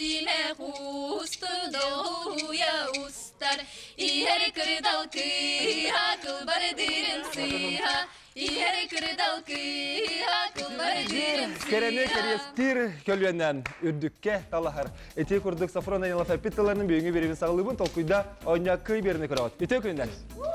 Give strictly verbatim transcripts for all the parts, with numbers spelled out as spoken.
sime hustu doğuya ustar. İher kırdal kıha kılbar dirin siha. İher kırdal kıha kılbar dirin siha. Kerene kerestir kölüenden ürdükke talahar. Eti kurduk safron ayınla fepitalarının büyüğünü veribin sağlığın tolkuyda oynak kıy birine kıravat. Eti ökünden.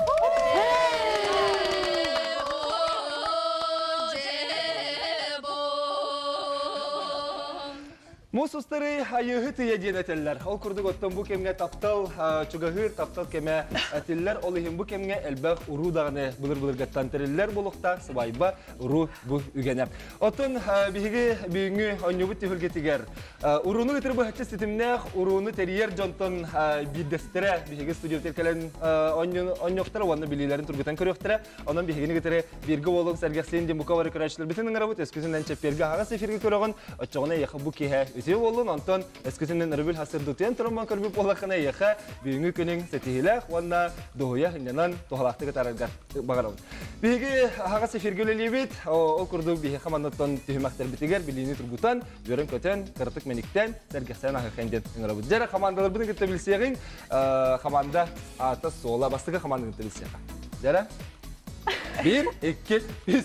Mususları ayıhı tüye diyeneteller. Ol kurduk ottan bu kemge taptal çugahır taptal keme atiller. Olihim bu kemge elbaq uru dağını bılır bılır gattan teriller bulukta sıvayba uru bu ügene. Otun bihigi büyüğünü onyubut tühülgetiger. Urunu getir bu haçı sitimne urunu teriyer jonton bidestere bihigi studio terkelen onyoktar olanı bililerin turgutan körüktire. Ondan bihigini getire birgi olun sergahseyin diye mukavarı kıraçlar. Bütün ngırabut esküsünden çepperge haga sefirgi körüğün açığına yakı bu kihe. Ütüye olun, ondan eskisinden Erbil hasır dutiyen turumman körbü polakına yaxa büyüğü günün setihilek, vanda doğuya hınyanan tohalakta gıtarargar bağıralım. Bihigi haga sefirgöleli bit, o kurdu bihi xamandattan tühümaktar bitiger, bilini turgutan, görün köten, kırtık menikten, sergahsayan ağı kendiyen ınırabı. Jara xamandalar bunu gıtabilseyin, xamanda atas soğula bastığı xamanda gıtabilseyin. Jara? Bir, iki, üç.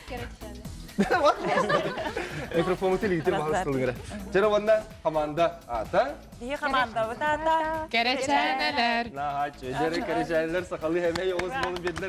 Mikrofonu teligitir bahasılığına. Jara vanda xamanda ata. Diye xamanda bu ata. Kereçeneler. Nah, jara kereçeneler sakalı hemen yoğuz bolun bedler.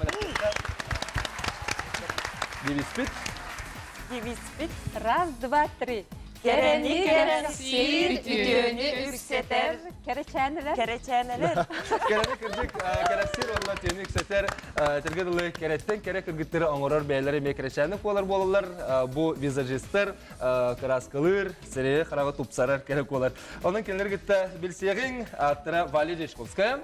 Divispit. Divispit. Раз, два, три. Kereni kerensir, ütünü ükseter. Kereçeneler. Kereçeneler. Kerene kırcık, kereksir onlar tüyünü yükseter. Tergadalı keretten kere kırgıtları onurar beyleri me kereçenlik olar bolurlar. Bu vizajistler, karaskalar, seri xarağı tupsarar kerek olar. Onun kendileri gitti bilseyin, attıra Valiya Jeshkovskaya.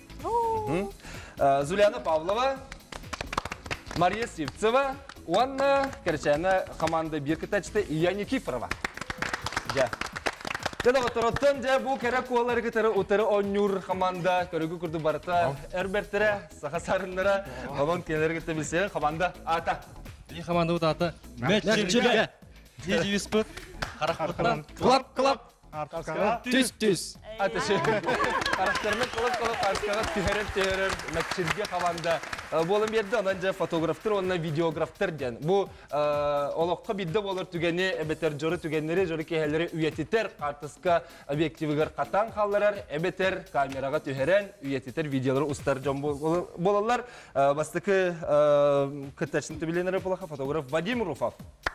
Zuliana Pavlova. Mariya Sivtseva. Ona kereçene komanda bir kıtaçtı İlya Nikiforova. Ya. Jadi otorotun je bu kere kuaları kitara utara onyur komanda körügü kurdu barata erbertere sakasarınlara onun kendileri gitti bilseyen komanda ata. İyi komanda bu ata. Meççilge. Diye visput. Karakterden klap klap. Tüs tüs. Ateşi. Karakterine klap klap arkaga tüherer tüherer meççilge komanda. Bu olan bir yerde ondan fotoğraftır, ondan videograftır diyen. Bu olakka bidde olur tügeni, ebeter joru tügenleri, joru keheleri üyetiter, kartıska objektivigar katan kallar, ebeter kameraga tüheren, üyetiter videoları ustar can bolallar. Bastıkı kıtaçını bilenlere polaka fotoğraf Vadim Rufov.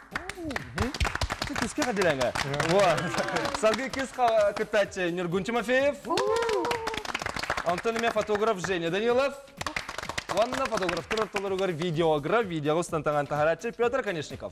Kıska kadilanga. Salgı kız kıtaçı Nurgun Timofeyev. Antonime fotoğraf Женя Данилов. Ванна фотографтар толорогар видеограф, видео станtan taharatçı Pyotr Konechnikov.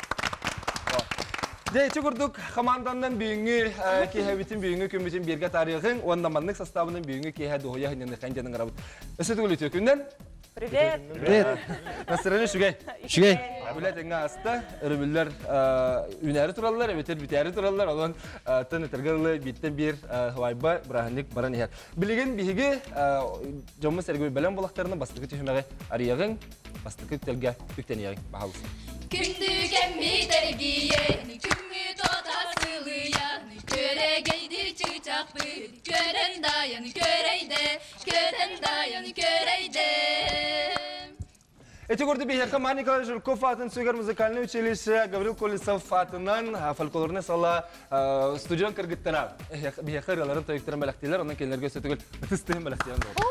Deyçi kurduk komandandan büyüğü ki hevitin büyüğü kümütin birge tarihin onda manlık sastavının büyüğü ki he doğuya hınyanı kancanın arabı. Ösütü gülütü günden. Привет. Привет. Nasırını şugay. Şugay. Bilet enge hasta, ürünler üneri turallar, ebeter biteri turallar, olan tanı tergalı bitten bir havayba bırahanlık baran yer. Bilgin bihigi Jammu sergi belen bulaklarına bastıkı tühümege arayağın, bastıkı telge ükteniğin bahalısın. Kündügen mi terbiye, kümmü totasılıya, köre geydir çıçak bir, kören dayan köreyde, kören dayan köreyde. Эти горды бихерка Маника Жирков атын сөйгер музыкальный училище Гаврил Колесов атынан фольклорны сала студион кыргыттара. Бихерка рыларын тойыктырын бәләктелер, онан келерге сөтігіл үтістігін бәләктелер болды.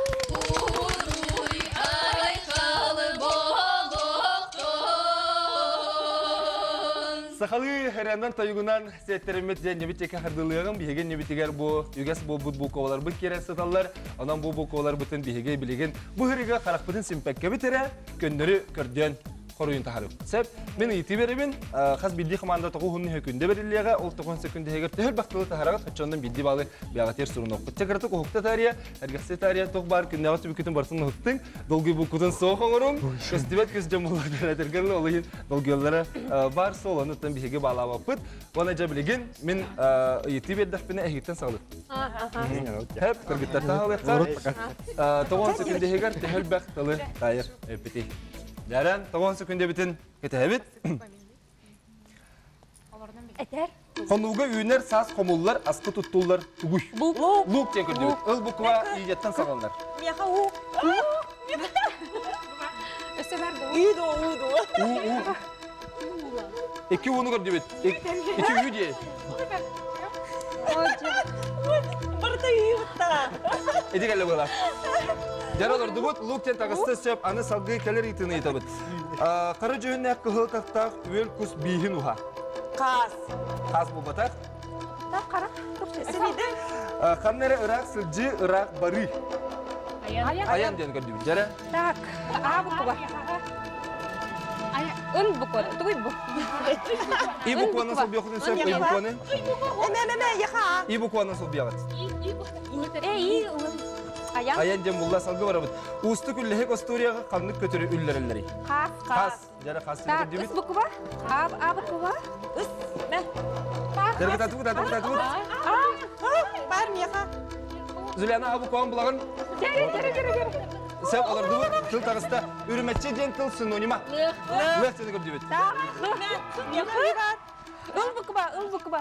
Сахалы хәрәндан тайгунан сеттеремет және небитеке хардылыгын бихеген небитегер бу югас бу бу ковалар бу керен саталар анан бу бу ковалар бүтүн бихеге билеген бу хириге карак бүтүн симпекке битере көндөрү көрдөн коруйун тахарып. Сеп мен ити беребин хас бидди команда тогу хунны хөкүндө берилеге ол тогон секунде хегер төл бактылы тахарага качондан бидди балы биягатер сурун окут. Чекерте кохукта тария, эргесе тария тог бар күндөгө түбүкүтүн барсын хуктың долгу букудан соохоңорум. Көстүбөт көз жамылар беретергел олойын долгулары бар солону тан бихеге балаба пыт. Бана жабилеген мен ити бердакпене эхиттен сагылып. Хеп кыргыттар тахалыкка. Тогон секунде хегер төл бактылы тайыр эпити. Яран, тогон секунде битин кетебит. Этер. Хонуга үйнер сас хомуллар, аскы туттулар тугуй. Лук тен көрдүбүт. Ыл буква ийжеттен сагалар. Мияха у. Үйдо, үйдо. Эки уну көрдүбүт. Эки үй дие. Барда үйүтта. Эди келе була. Жаралар дубут лук тен тагысты сөп аны салгы келер итini итабыт. Кары жөнне кыгыл тактак үөл кус бийин уха. Кас. Кас булбатак. Та кара. Сиде. Ханнере ырак сылжы ырак бары. Аян. Аян ден көрдүбүт. Жара. Так. А буква. Ын буква. Туй бу. И букваны сол биохтун сөп, и букваны. Эме эме яха. И букваны сол биогат. Эй, аян. Аян ден булла салгы барабыт. Усты күллехек остурияга каннык көтөрү үллерелери. Кас. Кас. Жара кас Так, көрдүбүт. ыс буква. А а буква. Ыс. Ме. Жара тату тату тату. А, бар мияха. Зуляна абу куан булагын. Жери, жери, жери, жери. Сәп аларды бұд, тыл тағыста үріметші ден тыл синонима. Лық сені көрді бет. Так, мияха бар. Ыл буква, ыл буква.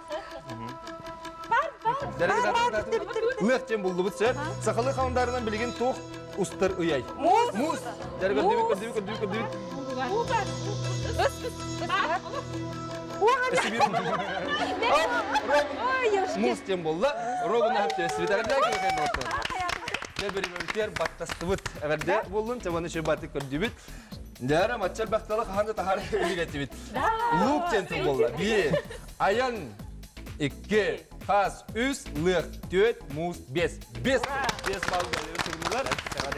Бар, бар. Лық ден бұлды бұд сәп. Сақалы қауындарынан білген тоқ ұстыр ұяй. Мус. Мус. Жәрі көрді бет, көрді бет, көрді бет, көрді бет. У бар. Ыс, ыс бар. Үсі бір ұмды. Мус ден бұлды. Робына өпте өсі Бери мөмкер баттасты бут. Әгәрдә булдым, тәваны шөй баты көрді бит. Дәрә матчал бақталы ханды тахар үлгәтте бит. Лук тенту булды. Bir, аян, iki, хас, üç, лык, төрт, мус, бес. Бес. Бес балл бердиләр.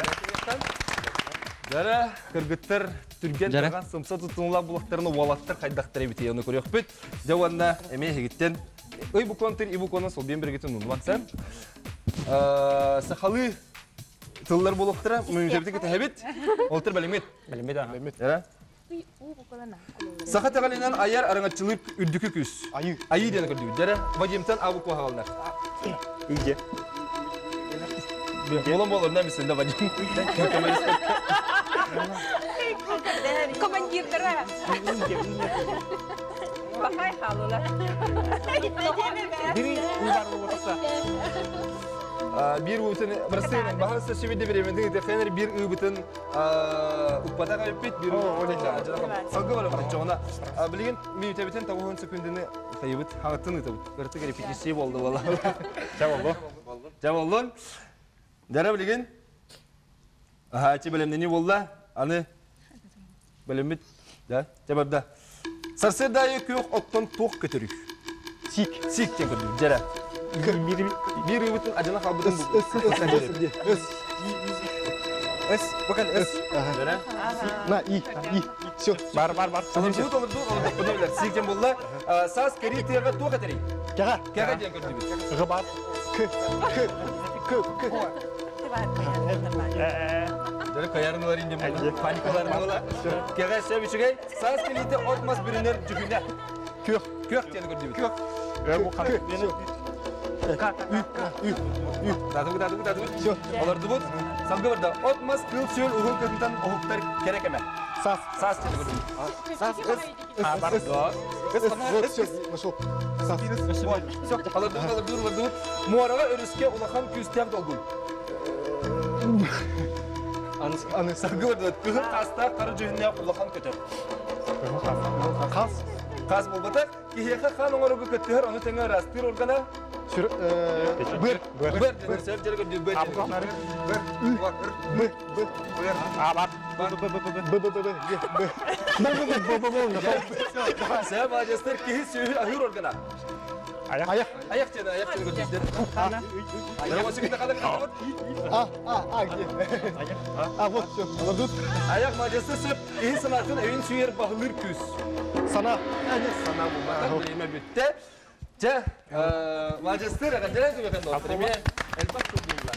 Дәрә кыргыттар түргән торган сымса тутунлар булактарны валаттар хайдактар бит. Яны көрәк бит. Дәванна эме хигиттен. Ой бу контр, и бу конус сол бен бергетен унватсам. Э, сахалы тыллар булыктыра, мөҗәбите китәбит. Олтыр белемет. Белемет ага. Яра. Сахат галинан аяр араңатчылык үрдүкү күс. Айы. Айы дигән көрдү. Яра, вадимтан абу куагалнар. Иге. Болон болон нәмисендә вадим. Командирдара. Бахай халула. Бири уйбар булса. Bir uğutun, burası bahası şivide biremendi. Tekrar bir uğutun ukbata kaybet, bir uğutun. Salgı var ama çoğuna. Bilgin mütebetin tavuğun sekundini kaybet, hangatını tabii. Gerçek bir fikir oldu valla. Cevabı. Cevabı. Dara bilgin. Ha, çi bilemde ne valla? Anı. Bilemit. Da, cevap da. Sarsıda yok ottan toq götürük. Sik. Sik diye götürük. Jara. Bir bir bütün acına kabudun bu. Ös, ös, ös. Ös, bakın ös. Jara. Na, i, i. Все. Бар, бар, бар. Tamam, bu olur, bu olur. Bunu bilir. Sik diye valla. Sas keri tiyaka toq götürük. Kaga. Kaga diye götürük. Gıbar. K, k, k, k. Jara kayarın var indi bu. Panikalarını valla. Kaga şey bir şey. Sas keri te otmaz biriner cübüne. Kök, kök diye götürük. Kök. Ya bu kadar. Ka, ü, ü, ü. Tadı, tadı, tadı. Olar dubut. Salgı var da. Otmaz kıl söyle uğul kökünden oğuklar gerek eme. Sas. Sas diye götürük. Sas, ıs. Ha, var. Ис, вот, все, нашел. Сас. Все, алар дубут, алар дубут, дубут. Muarava örüske ulakan küstiyem dolgun. Anı salgı var da. Kıhır kasta karı cühünne ulakan kötü. Kas. Kas bulbatak. Kihiyaka kan oңору көттүөр, аны теңе растыр органа. Бир, бир, бир, бир, сеп жерге бир, бир. Бир, бир, бир, бир. А, бар. Б, б, б, б, б, б, б. Сеп ажестер кихи сүйүр ахыр органа. Аяк. Аяк. Аяк жана, аяк жана көттүр. Ана. Аяк осыкта калды. А, а, а, где? Аяк. А, вот всё. Аладут. Аяк мажестер сеп кихи санатын өйүн сүйөр багылыр күз. Sana. Evet, sana bu bakın bilime bitti. Ce, majester kadar ne bakın dostlarım ya. Elbak tutuldular.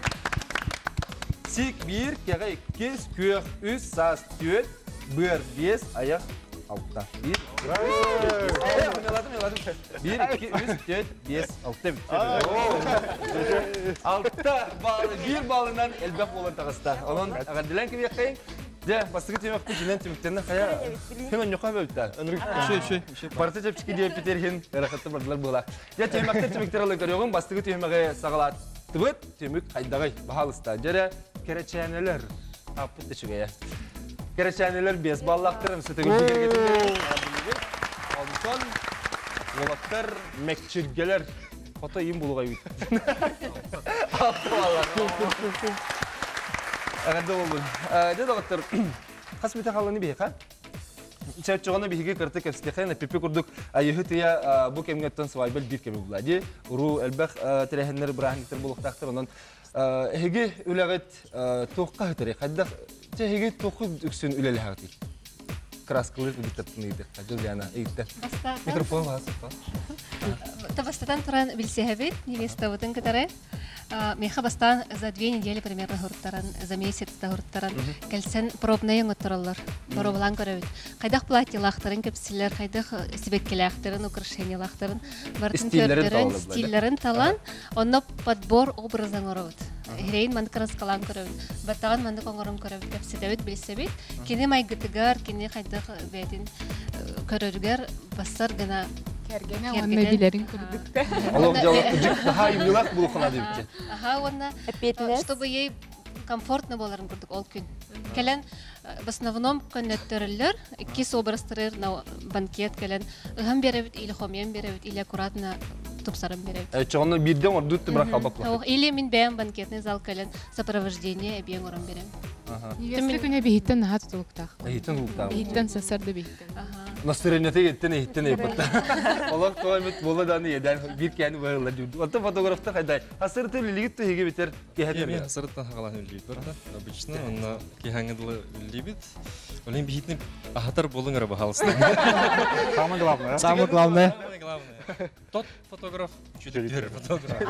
Sik bir, kere iki, kür, üç, sas, dört, bir, beş, ayak, altta. Bir. Ayak, meladım, meladım. Bir, iki, üç, dört, beş, altta bitti. Altta bağlı, bir bağlıdan elbak olan takısta. Onun kadar dilen ki yakayın. Де, бастығы темек бұл жинен темектеріне қая... Хен оньоқа бөлді. Шөй, шөй, шөй. Барты жепшікі деп бітерген әрақатты бардылар бұла. Де, темекті темектер алы көріғын, бастығы темеге сағалат. Тыбыт, темек қайдағай, бағалыста. Жере, керечәнелер. Аппыт үшіге, я. Керечәнелер без баллақтырын, сүтігін бігергетіндер. Алдысон, олаттар, мәкчіргелер. Фото ем болуға үйт. Алты баллақ. Әғады болдың. Деді оғаттар, қас бете қаланы бейі, қа? Чәйт жоғаны бейге кірті кәпсітеқен, әппепе күрдік айығы тия бұл кемгеттен свайбел бір кемі бұлады. Уру әлбәқ тірәхінлер бірахынліктер болуқтақтыр. Онын әйге үләғет тоққа өтірі. Қайдақ әйге тоқы үксін үләлі ғағыты. Краскылыр үгіттаттың еді. Қажыл яна егітті. Микрофон ғасып па? Табастатан туран билсеһебит, невеста вутын кытары. Меха бастан за две недели примерно хурттаран, за месяц та хурттаран. Келсен пробные оттыралар. Боровлан көрөбүт. Кайдак платьялахтарын кепсиллер, кайдак себеккелахтарын, украшениялахтарын, бартын көрдөрөн, стиллерин талан, онно подбор образын оробут. Херейн манд краскалан көрөбүт. Баттаган манд коңором көрөбүт, кепсетебит билсебит. Кини майгытыгар, кини кайдак бетин көрөргөр бассар гана Кергене онны билерин күрдүк. Олог жалак үжік daha имилак бұлықына дейбітте. Ага, онна, чтобы ей комфортно боларын күрдік ол күн. Келен, в основном көннөттөрүлөр, кис образтырыр на банкет келен, ыгам беребит, или хомьем беребит, или аккуратно тупсарым беребит. Чоғаны бірден ордутты бірақ қалбақлақ. Или мен бәйім банкетный зал келен, сопровождение бейін орын берем. Невеста күне бейіттен наға тұтылықтақ. Бейіттен ұлықтағы. Бейіттен сасарды бейіттен. Настырынеті еттен еттен епатта. Олар тоғамет болы даны еден бір кәні бағылар жүрді. Отты фотографтар қайдай. Асырыты үлігіт түйеге бетер кейхәттер. Мен асырыттан хағалан үлігіт бар. Обычно, онна кейхәңгіділі үлігіт. Олен бейітні ағатар болың әрі бағалысты. Самое главное. Самое главное. Самое главное. Тот фотограф, чүтіктер фотограф.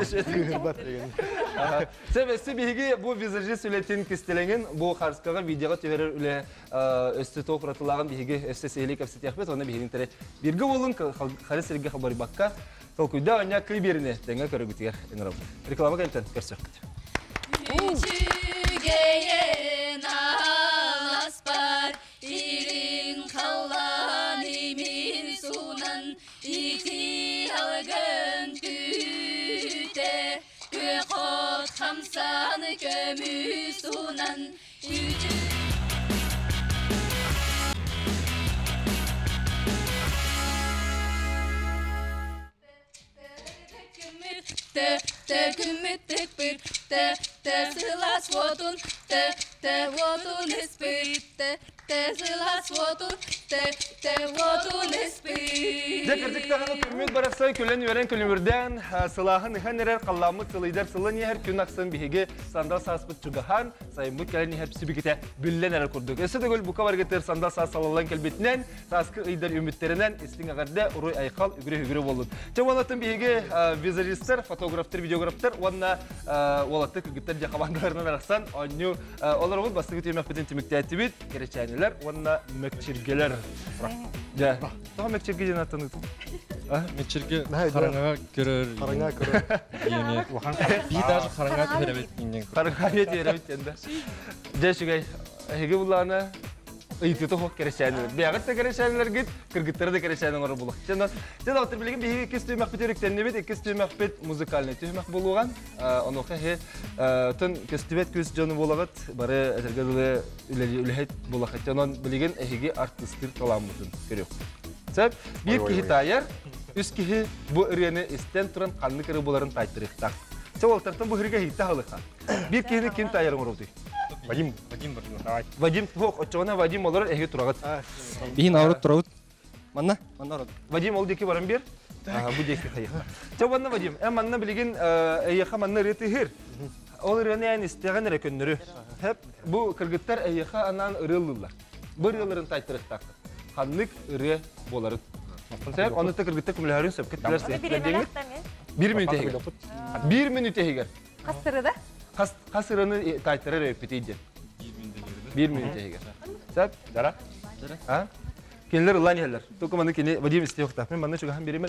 Сәбәсі бейге бұл визажист үлетін кестеленген, бұл қарысқаға видеоға түйерер үлі өсті тоқ ратылаған бейге өсті сейлі кәпсет яқпет, оны бейгінің тәрі біргі олың қарыс әрге қабары баққа толкүйда өне клиберіне тәңі көрігітігер енірау. Реклама кәлтен көрсөккіт. Mücügeyen aspar, irin kallan imin sunan, iti algın küte, gökot hamsan kömü sunan, Te, te, kümmet tek bir, te, te, sılas vodun, te, te, vodun esprit, te, te, sılas vodun, te, te, vodun esprit. Декірдіктағаны күммет барақсай көлен өрен көлімірден сылағын үхэн әрер қалламы сылайдар сылын ехер күн ақсын бейге сандал саспыт жүгіған сайымбыт кәлін ехер псибекете бүллен әрер күрдік. Өсі дөгіл бұқа баргетер сандал сас салалан кәлбетінен саскы ұйдар үміттерінен істің ағарда ұрой айқал үгірі-үгірі болуд. Чаманатын бейге визажистер, фотографтер, видеографтер, онна олатты күгіттер жақабандыларынан арақсан, оню олар ол бастығы түймек бітін тімікті әттібет, керечәнелер, онна мәкчіргелер. Тоға мәкчірге жен аттаны Мечерге қараңаға көрір. Қараңаға көрір. Би даже қараңаға көребет дейінен. Қараңаға көребет енді. Жәшігай, әйге бұлағына ұйытыты хоқ керешәнелер. Бияғыт та керешәнелер кет, кіргіттері де керешәнелер оры бұлық. Жән алтыр білеген бейге екіз түймәк бет өріктеніне бет, екіз түймәк бет музыкальный түймәк болуған. Онуға хе, түн кестібет көз жоны болағыт, бары әзіргеділі үләйт болағыт. Жонан білеген әйге артыстыр таламыдың көрек. Сәп, бір кихи тайыр, үс кихи бұ үргені істен тұран қанны кірі боларын тайттырықтақ. Сәп, олтартан бұ үрге хейті қалыға. Bir kihini kim tayarın orada? Vadim. Vadim var. Давай. Vadim, yok, oçağına Vadim olur, ehe turagat. Bihin avrat turavut. Manna? Manna avrat. Vadim oldu ki varım bir. Aha, bu deki hayır. Çabanna Vadim, em manna bilgin, eyaha manna reti hir. Olur yani yani isteyen rekönleri. Hep bu kırgıtlar eyaha anan ırıllılar. Bu ırılların taytırıktak. Kanlık ırı boların. Sebep onu da kırgıtlar kumulharın sebep. Bir minüte heger. Bir minüte heger. Kastırı da? Kas kasırını taytara repetiydi. Bir minüte heger. Sebep dara. Ha? Kendiler ulan yerler. Tokumanı kendi Vadim istiyor da. Ben bana şu han biri mi?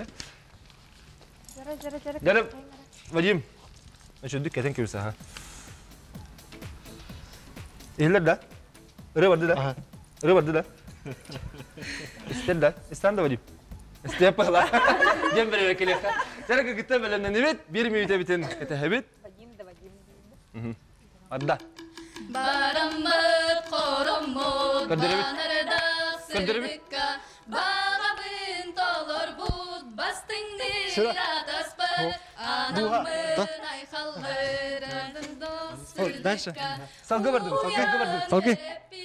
Jara jara jara. Gel Vadim. Ben şu dükkanın köyüsü ha. İller de. Ыры барды да. Ыры барды да. Истер да. Истан да Вадим. Истеп бала. Дем бере келе. Жара кытта белемнен бит, bir минута битен кете бит. Вадим да Вадим. Мм. Адда. Бараммыт короммот Кырдырыбыт. банарда Кырдырыбыт. сырдыкка бағабын толор бұд бастыңды атаспыр анаммын айхалғырын дальше. Салга барды, салга барды. Салги.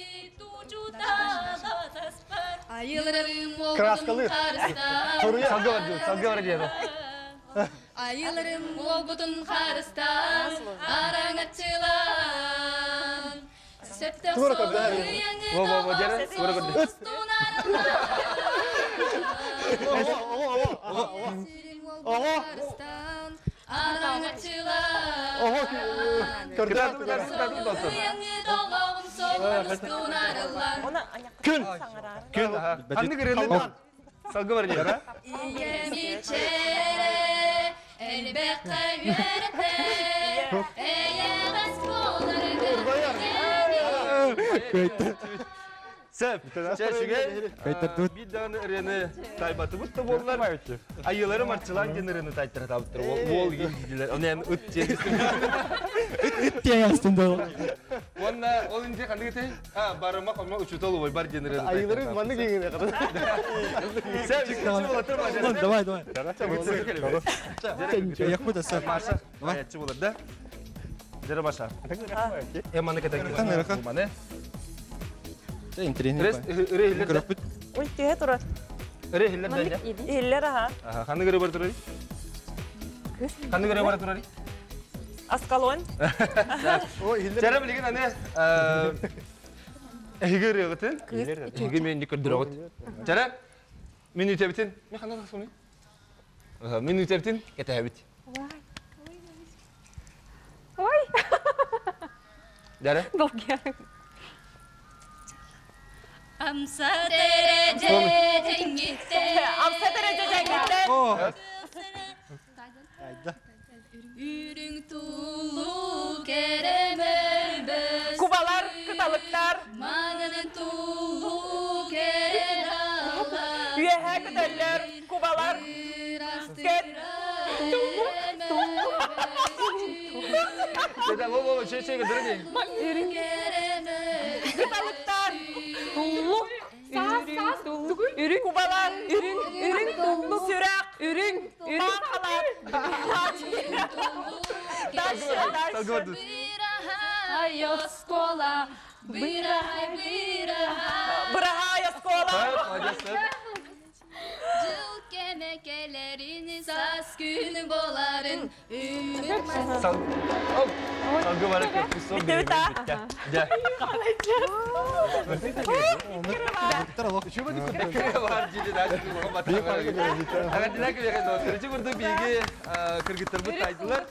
Айылырым Краскалы. оғудun қарыстан Салга барды, салга барды деді. Айылырым оғудun қарыстан араңатчылан Сөпті Во, во, во, дері, соғы во, во, Кырда, кырда, кырда. Ona ayak. Күн. Sangarar. Күн. Ханны кырында. Салга барды дері. Elbette yürüte, eğer Сөп, чәшіге bir dağını ırını taybatı butta bollar. Ayıları marçılan genirini taytara tabıttır. Bol giydiler. Onu yani ıt çelistim. Üt diye aslında o. Onunla olunca kandı gete. Ha barıma kalma uçut olu boy bar genirini. Ayıların manı giyine kadar. Söp, çıkışı olatır mı? Lan давай, давай. Çabuk Як буде все? Maşa. Ayatçı bulur da. Jere maşa. Emanı kete gitsin. Mane. Це інтересний. Rest ırı hiller. Микрофон. Uy tühe tura. Irı hiller de. İller ha. Aha, kandı göre bar turari. Kandı göre bar turari. Askalon. Cara bilgin anne. Ehigir yagıtın. Ehigir men dikkat durugut. Cara minut bitin. Me kana sonu. Aha, minut bitin kete habit. Oy. Cara. Dolga. Amsa derece cengitte Amsa derece cengitte. Ürün tulu kerem elbes Kubalar, kıtalıklar. Mağının tulu keredalar Üyehe kıtalıklar. Kubalar. Ket. Seda bu bu şey şey gedere. Ürün. Kıtalıklar. Tulluk. Ürün, tulluk. Ürün. Kubalar. Ürün. Ürün. Tulluk. Sürak. Ürün. Ürün kalar. Daş. Salgı Daş. vardı. Бираха скола Бирахай бираха Bıraha yaskola. Hadi söp. Жыл кемекелерин сас күн боларын Үмүт Sal. Hop. Salgı var ki kusur. Bitti mi ta? Gel. Şöyle Var ciddi daha çok batı. Agar dilek bir kan doktor. Çünkü burada bilgi kırgıtır bu taydılar.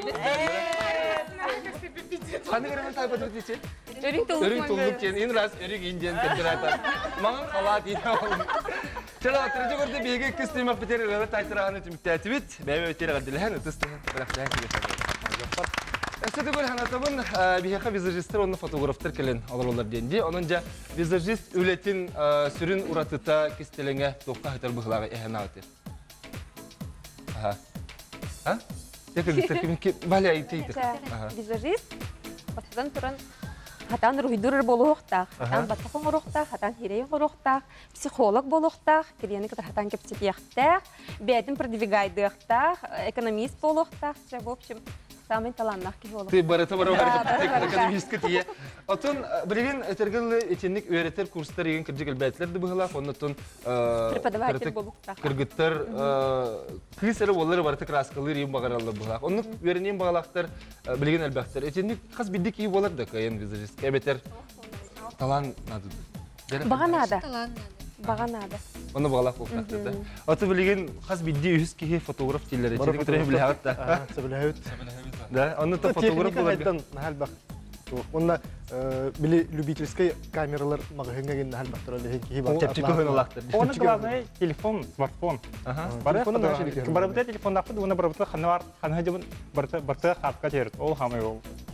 Hani göremen taybat için? Ürün tulluk. Örün tulluk için in ras örük injen kırgırata. Mağın kalat yine oldu. Çala oturucu burada bilgi kıstırmak biter öyle taytırahan için mütteatibit. Bebe bitir kadilhan tıstı. Bırakacağım ki. Эсте гөл ханатабын бихека визажисттер онны фотографтар келен аларлар денди. Онунжа визажист үлетин сүрүн уратыта кистелеңе токка хатар быхлага эхнаты. Ага. Ha? Tekrar kimin ki bale aytıydı. Визажист. Батадан туран хатан руйдурыр болуқтақ, хатан батақын ұрықтақ, хатан хирейін ұрықтақ, психолог болуқтақ, кірені кітар хатан кепсепияқтақ, бәдін продвигайдықтақ, экономист болуқтақ. В общем, самый талантнах ки болуқтақ. Ты барыта бара экономистка тие. Отун билген этергеле этенник öğretir курстар еген киржигел бәтләр ди быгыла, оннотун Преподаватель болуқтақ. кыргыттар кысыры боллары барыта краскалыр ем багараллы быгыла. Онны веренем багалактар билген албактар. Этенник каз бидик ий болар да кайын визажист. Эбетер талант нады. Бағанада. Бағанада. Оны багалак болуктар да. Аты билген каз бидди үз ки фотограф тилер этенник тре билет да. Себеләһәт. Да, онны та фотограф болар. Нахал бак. Онда били любительский камералар магазинга ген нахал бактыр әле ки бар. Тепчик көһөн алактыр. Оны главный телефон, смартфон. Ага. Телефон да. Барабыта телефон дапты, оны барабыта ханар, ханга жабын барта барта хатка терет. Ол хамай ол.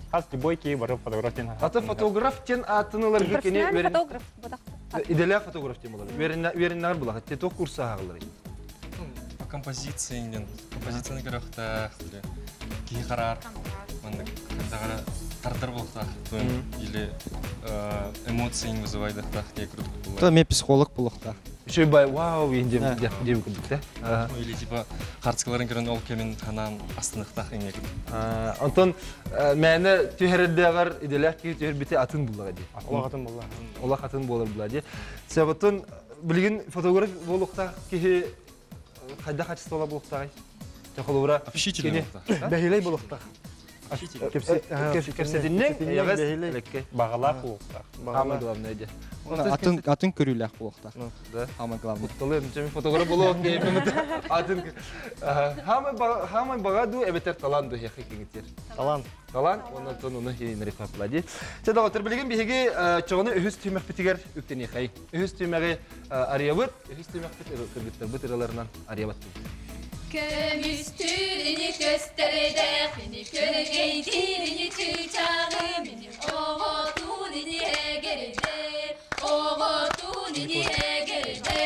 Хас любой кей барып фотографияны. Аты фотограф тен атынылар кене Профессиональный верен. фотограф. бодақ. Иделя фотограф тем болар. Верен вереннар булага. Те ток курса агылар. По композицияңден, композицияны көрөктақ, кей қарар, мында қандағара тартар болықтақ, или эмоцияң вызывайдықтақ, те күрдік бұлар. То мен психолог болықтақ. Еще бай, вау, ендем дем күрдік, да? Или типа қартықаларын көрін ол кемен қанан астынықтақ еңе күрдік. Антон, мәні түйердеғар иделя ки түйер бите атын булага ди. Олақ атын болла. Олақ атын болар була ди. Себетін білген фотограф болықтақ кеге қайда қачыстыла болықтағай? Тақылуыра Общительный болықтақ. Бәхилей болықтақ. Кепседіннен, яғыз әлекке. Бағалақ болықтақ. Ама главное де. Атын атын көрүләк болықтақ. Да. Самое главное. Құттылы, мен фотограф болуық кейпімді. Атын... Хамай бағаду әбетер таланду яқы кеңеттер. Талан. Талан, онан тон оны кейінірек қапылади. Сәді ғатыр білген бейге чоғыны үхіз түймәк бітігер үктен еқай. Үхіз түймәғі ариябыт, үхіз түймәк бітігер бітігерлерінен ариябат дейді. Köm üstünü gösteride, beni kölgeydirini çiçağı, benim oğutun ini egeride, oğutun ini egeride.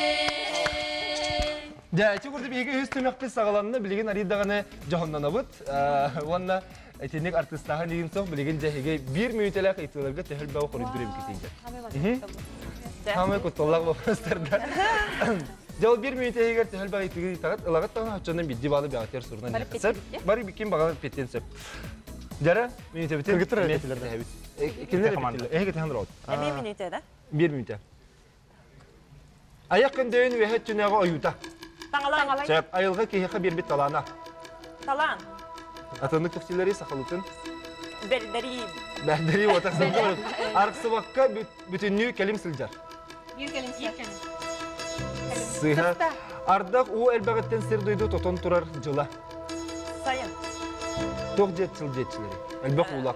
Ja, чугурды беге үз төмәкпе сагаланны билеген аридаганы жаһаннан абыт. Ванна этинек артисттагы деген соң билеген жаһиге бир минутлак итүләргә тәһил бау коридор бекетинде. Хамы котоллак вопростарда. Жол бир минут егер тәһил бау итүгә тагат ылагат тагы хачандан бидди балы бягатер сурнан ясап. Бары бикин багалар петтен сөп. Жара минут битер. Кыргытыр әйтеләрдә. Килер команда. Эге тәһил рот. бир минут да? бир минут. Аяк көндәйен вәһәт түнәгә аюта. Таңалай. Сөп айылга кеһә бир бит талана. Талан. Атаны күктиләре сахалытын. Бәрдәри. Бәдәри ватасында. Арксы вакка бүтүннү калим сылжар. Сыха. Ардак у элбәгәттән сер дойду тотон турар жыла. Сайын. Ток жет жыл жетчиләре. Элбәк улак.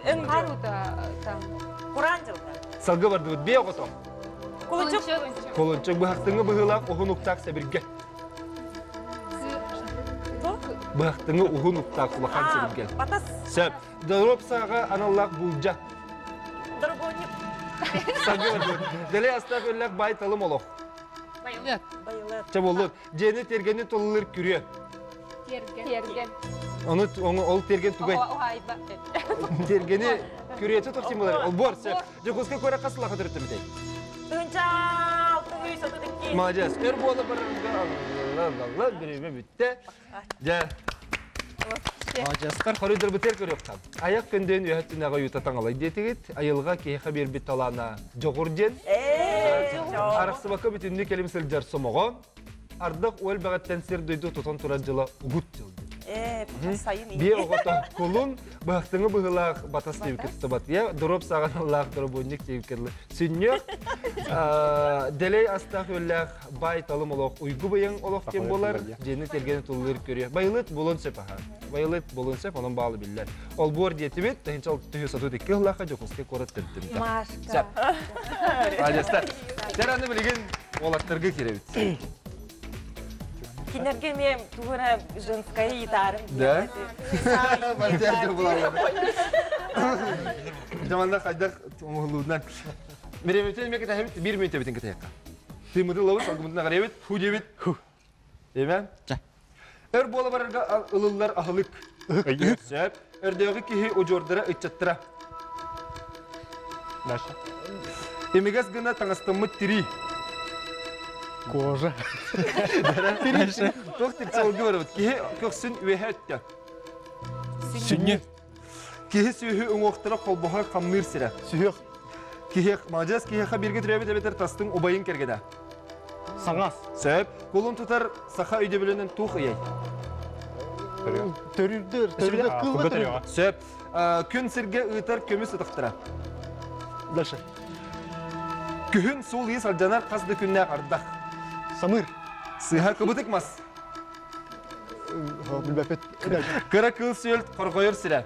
Куран жылда. Салгы барды бит бе гото. Кулчук. Колончук бахтыңы быгылак огунуктак сәбиргә. Бахтыңы огунуктак улахан сәбиргә. Батас. Сөп. Дороп сага аналлак булжа. Дорбоник. Салгы барды. Деле астагыллак бай талым олох. Байылат. Байылат. Чаболлар, жени тергени толлар күрү. Терген. Оны оны ол терген тугай. Ойба. Тергени күрөтө токтим болар. Ол бор сөп. Жокуска көрө касыла кадыр өтөмөй. Тынчал, тыгый сатып ки. Молодец. Эр боло барга. Алла, биреме бүтте. Ja. Молодецтар. Коридор битер көрөктан. Аяк көндөн үһәтүнәгә юта таңалай дитегит. Айылга кеһә бер бит талана. Жогурден. Э, Араксы бакы бүтүннү келимсел жар сомого. Ардак өл багаттан сер дойду тотон туран жыла угут жылды. э, сайын. Бе огото колун бахтыңы быгылак батас деп кетти бат. Я дроп саган Аллах дробонник деп кетти. Сүннө делей астагыллах бай талым олох уйгу баян олох кем болар. Жени тергени туллар көрө. Байлыт болон сепаха. Байлыт болон сеп онун баалы биллер. Ол бор детибет тенчал түйө сату дек Аллахка жокуске корот тертим. Машка. Алестар. Тераны билген олаттарга керебит. Кинерге мен тугана женская гитара. Да? Мантер булар. Жаманда кайда оңлуунан. Мереметен мекете хабит бир минут битен кетек. Тимуды лавыз агымдына карабит, ху дебит. Эме? Ja. Эр бола барга ылылар ахылык. Сөп. Эрдеги кихи ожордара ичаттыра. Даша. Эмегас гына таңастымы тири. Кожа. Тоқтик салгы барабыт. Кихи көксүн үэхәття. Сүнне. Кихи сүйі оңоқтыра қолбаға қамныр сірі. Сүйек. Кихи мажас кихи хабирге түрәбет әбетер тастың обайын кергеда. Саңас. Сөп. Қолын тұтар саха үйде білінен туқ ияй. Төрүрдөр. Төрүрдөр кылга төрүрдөр. Сөп. Күн сірге ұйтар көміс ұтықтыра. Даша. Күхін сол ес алжанар қазды күнне ардақ. Самыр. Сыха кыбытык мас. Билбепет. Кыра кыл сүйел қорғойыр сірі.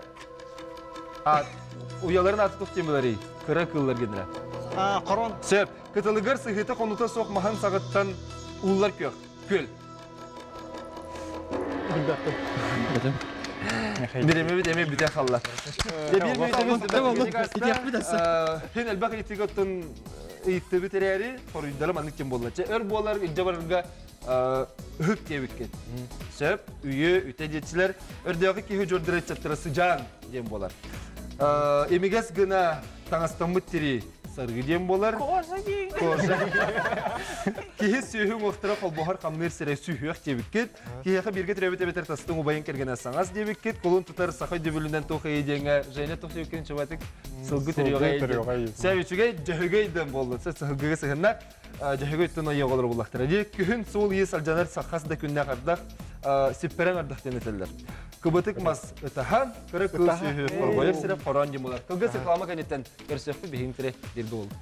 Уяларын аты тұқтен білері. Кыра кыллар генера. А, корон. Сөп. Кытылыгар сыхыты қонута соқ маған сағыттан улар көк. Көл. Билбепет. Bireme bit eme biten hallar. Ya bir meytemiz de hen elbak itigottun itti bitereri foruydalam anlık kim bollaça. Er bolar jabarga hık tebikket. Söp üye ütecetçiler ördeki ki hücur direktörü sıcan dem bolar. Emigas gına tanastamıt tiri sargı dem bolar. Korsa değil. Korsa. Ki sühü muhtara kolbohar kamner sere sühü tebikket. Ki ha birge trebet beter tastın ubayın kergene sangas tebikket. Kolun tutar sakay debülünden toqay denge. Jene toqay ken çabatık. Sılgı teriyoga. Sevçüge jehge dem boldu. Sılgı sığınna jehge tuna yoğulur bullaktır. Kühün sol yesal janar sakas da künne qardak. Siperen ardak deneteller. Kıbatık mas ötahan, kırı kıl sühü korboyar sire foran jemular. Kılgı sıklama kanetten gerçekten bihin tire dirdi oldu.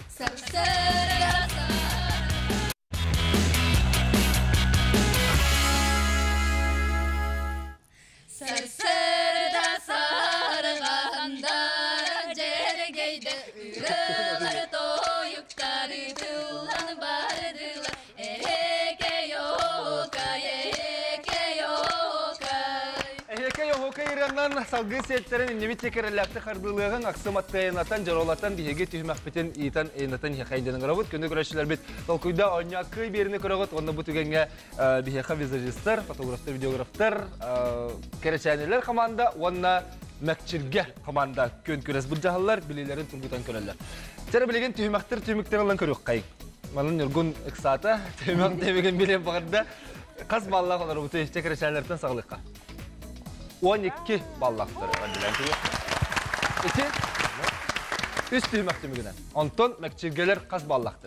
Serserde sarğanda cergeyde ürüler toyukları tıllan bardılar. Eke yoka, eke yoka. Eke yoka irandan salgı setlerin innemit tekerlerlikte kardılığın aksamat kaynatan jarolatan dihege tühmek biten itan eynatan hekayıncanın rabut. Könde görüşler bit talkuyda oynakı birini kıragot. Onda bu tügenge biheka vizajistler, fotoğraflar, videograflar, kereçhaneler komanda, onna mekçirge komanda kön küres burcahallar, bililerin turgutan köreller. Cara bilegen tühmektir, tühmektir alan körük kayık. Malın yorgun eksata, tühmek tühmegen bilen bakırda kas ballak olar bu tühçe kereçhanelerden sağlıkka. on iki ballaktır. İki, üst tühmek tühmeginen. Onton mekçirgeler kas ballaktır.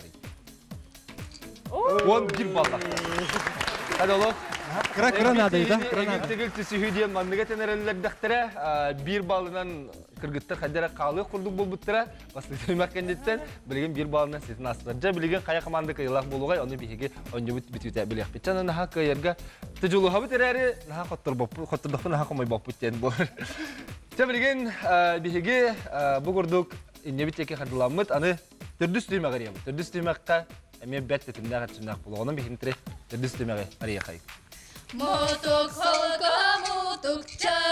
on bir ballaktır. Hadi oğlum. Kıra kıra nadaydı. Egil tegil tüsühü diye mandıga tenereller daktıra bir balından kırgıttır kadere kalı kurduk bol buttıra bastık tüymek kendinden bilgen bir balından setin aslarca bilgen kaya kamandı kıyılak boluğay onu bihege önce bütüte bilek bitçan naha kayırga teculu habit ereri naha kottır bopu kottır dokun naha komay bopu ten bol ca bilgen bihege bu kurduk inye biteke kadılamıt anı türdüs tüymek arayam türdüs tüymekka eme bet tetimde kaçınak bolu onun bihin tire türdüs tüymek araya kayık Motuk holka mutuk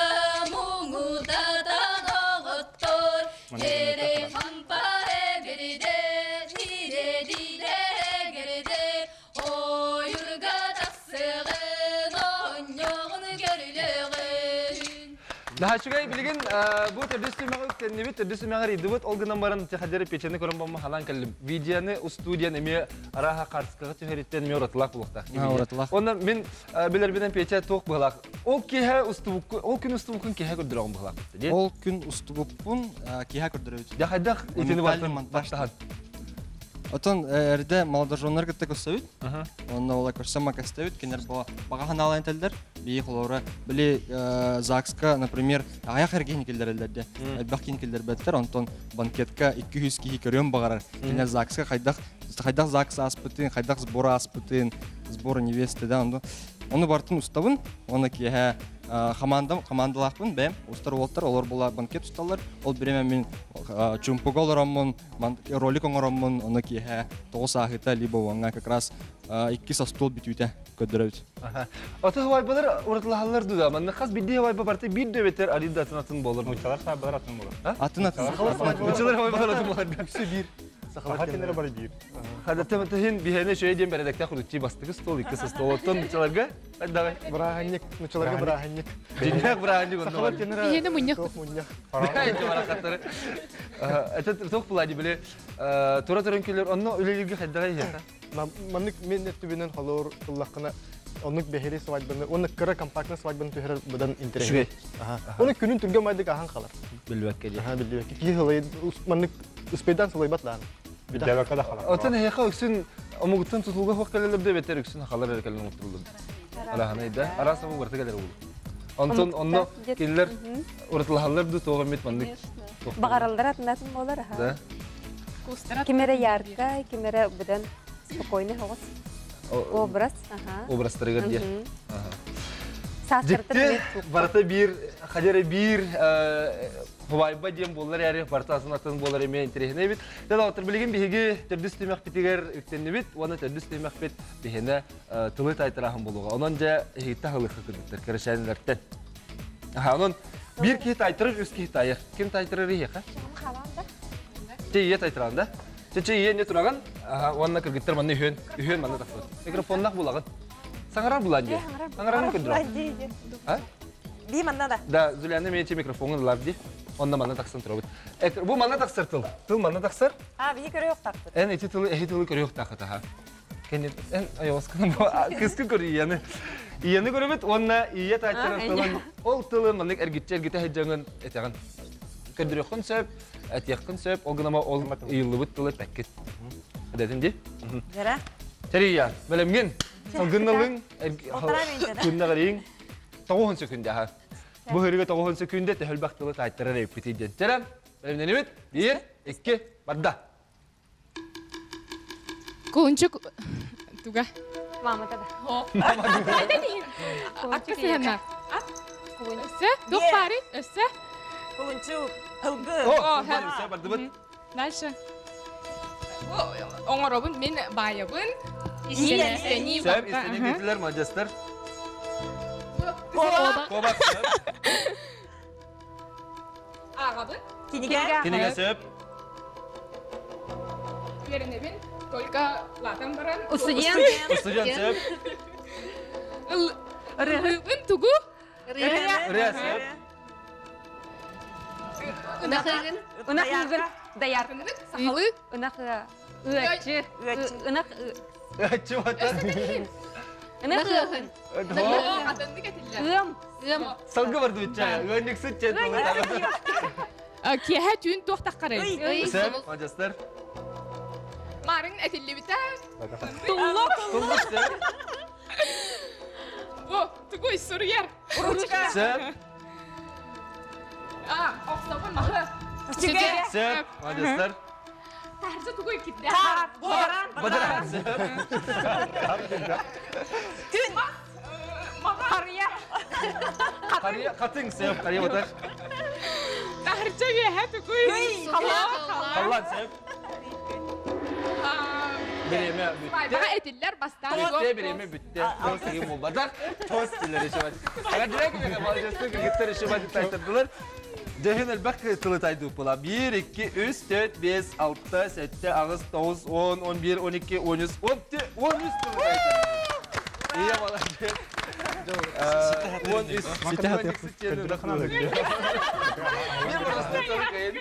çamungu dada doğuttur. Ere hampare geride, nire dile geride. Oyurga taksığın, onyoğun görülüğün. Daha şuraya bilgin bu terdüstümek tennevi terdüstümek ridibut olgun baran tehaderi peçene koran bamma halan kallim. Videonu ustudiyan emi araha kartıskağı tüheritten mi oratlak bulukta. Ha oratlak. Onda min biler biden peçe tok bulak. O kihe ustubuk, o gün ustubukun kihe kurduran bulak. Ol gün ustubukun kihe kurduruyor. Ya hadak itini vartan baştahan. Отон эрде молодожендар кытта көсөбүт. Онда ола көрсөм макастебит. Кинер бо бага ханалайн телдер. Би холора били ЗАГСка, например, аяк эрген келдерлерде. Элбак кин келдер беттер. Онтон банкетка эки жүз кихи көрөм багарар. Кинер ЗАГСка кайдак кайдак ЗАГС аспытын, кайдак сбор аспытын, сбор невестада онда. Оны бартын устабын, оны кие командам командалакпын бем устар болтар олар була банкет усталар ол биреме мен чумпуголоромун ролик оңоромун оны кие тогуз ахыта либо онга как раз эки состол битүтэ көдөрөбүт. Ата хавай балар уртлахалар дуда. Мен хас бидде хавай барты бир дөбетер алидатын атын болор. Мучалар сабар атын болор. Атын атын. Мучалар хавай балар атын болор. Баксы бир. Сахатинер бар бир. Хада темтехин бихене шөй дем бередекте хурутчи бастыгы стол эки стол оттон мучаларга. Давай. Браханник, мучаларга браханник. Жиннек браханник онда. Бихене муньяк. Муньяк. Дайчы баракаттары. Это тох булади биле тура төрөнкөлөр онно үлелерге хаддагай я. Маннык мен неттүбүнөн холор куллакына онук бехери свадьбаны, онук кыра компактный свадьбаны түһөр будан интерес. Аха. Оны күнүн түргө майдык ахан калар. Билбекке же. Аха, билбекке. Ки хылай маннык успейдан сылайбатлар. Бидебекке да калар. Отын хеха өксүн омугуттан тутулга хоккалелерде бетер өксүн халар эркелен утулду. Алаханайда араса бу барта келер бул. Онтон онно келлер уртулхалар ду тогомет мандык. Багаралдар атнатын болар аха. Да. Кимере ярка, кимере будан спокойный хогос. Образ, аха. Образтарыга дия. Састыртыр барта бир хадере бир хубайба дем болар яри бартасын атын болар эме интересне бит. Дада отыр билген биге тердис темек битигер үктенне бит. Оны тердис темек бит бихене тылы тайтырахын болуга. Онон жа хейта хылык кырдыктар керешенлерден. Aha, onun bir kişi taytırır, üç kişi tayır. Kim taytırır iyi ha? Çiğye taytıran da. Çiğye ne turagan? Aha, onunla kırgıttır manı ühün, ühün manı takılır. Mikrofonla bulağın. Sangarar bulanca. Sangarar mı kırdıran? Ha? Di mana da? Da Züleyha meni çi mikrofonu lar di. Onda manı taksın turabıt. Bu manı taksır tıl. Tıl manı taksır. Ha, bir kere yok taktı. En eti tılı, eti tılı körüyor takıtı ha. Kendi en ayoskanın bu kıskı körüyor yani. İyanı görübüt, onna iya taytıran tılın. Ol tılın manık ergitçe ergite heccanın eteğin. Ködürüyokun söp, etiyakın söp, o gınama ol iyılıbıt tılı pekket. Dedim di. Jara? Teriya, belemgin. Salgınalın, Oturamıyınca da. günnağırın. Toğun sökünde ha. Bu hırıga toğun sökünde tehül baktılı taytıran repetidyen. Cerem, belemden evet. Bir, iki, badda. Kunçuk tuga. Mama da. Ne dedin? Akka sehna. Össe, dok pari, össe. Kuncu, hılgı. Oh, hadi badda bad. Дальше. Оңоробун мен байыбын. İyi. Söp, istediğin getiler majester. Kola. Kobak söp. Агабын. Kiniga. Kiniga söp. Веренебин. Только латан баран. Усуден. Ustucan söp. Рыбын тугу. Rüya söp. Unakın. Unakın. Dayar. Сахалы. Unakı. Üçü. Unak. Açı vatan. Unakın. О, атанды кетилер. Üm. Üm. Salgı vardı bütçe. Önlük süt çet. Кеһә түн тохтаккары. Söp, majester. Марын этилли битә. Tulluk söp. О, тугу сурьер. Söp. А, оксабын махы. Çige. Söp, majester. Тарсы тугу китте. Boran. Badaran söp. Махария. Kariye katın söp. Kariye batar. Тарча кеһә тугу. Kallan söp. Birime Бай, bitti. бага этиллер бастан. Bitti, birime bitti. Tost gibi mu badar. Tost ileri şu var. Aga direkt bir majester gittiler şu var taytırdılar. Dehin elbak tılı taydı upula. bir, iki, üç, dört, beş, altı, yedi, ağız, dokuz, on, on bir, on iki, on üç, on dört, on üç tılı taydı. İyi ama. on üç. Site hat yapsın. Bir burası tılı kayın.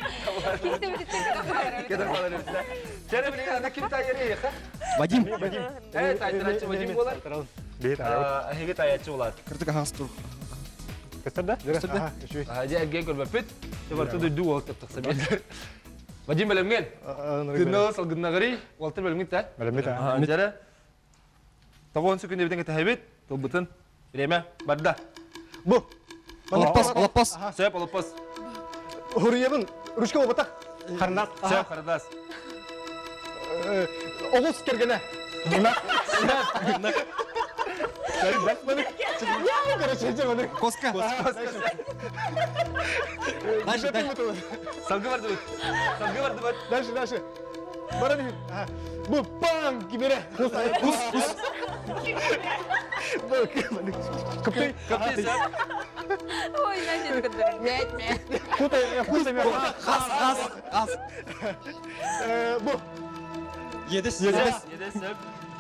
Kita falan öyle. Cara beli anak kim tayarı ya? Вадим. Evet taytıracı Vacim bolar. Bir tane. Ahiga tayarcı bolar. Kırtık ahas tur. Keser de? Keser de. Aha, şu. Aja ergen kor bapit. Seperti itu dua tetap sebentar. Vajim belemgen. Kenal soal genagari. Walter belemgen ta. Belemgen ta. Ah, cara. Tawon sukun dia kita habit. Tobutun. Bireme. Badda. Bu. Олаппас, олаппас. Söp olapos. Hurriyebin. Rüşke obatak. Karnat. Söp karadas. Oğuz kergene. Söp bakmadık. Ya kara çece bana. Коска. Дальше, дальше. Salgı vardı bak. Salgı vardı bak. Дальше, дальше. Bana bir. Ha. Bu bam gibi ne? Kus, kus, kus. Bu kapı, Kapıyı söp. Ой, значит, который. Нет, нет. kutu, kutu demiyor. Хас, хас, хас. Ee, bu. Yedis. Yedis. Yedis söp.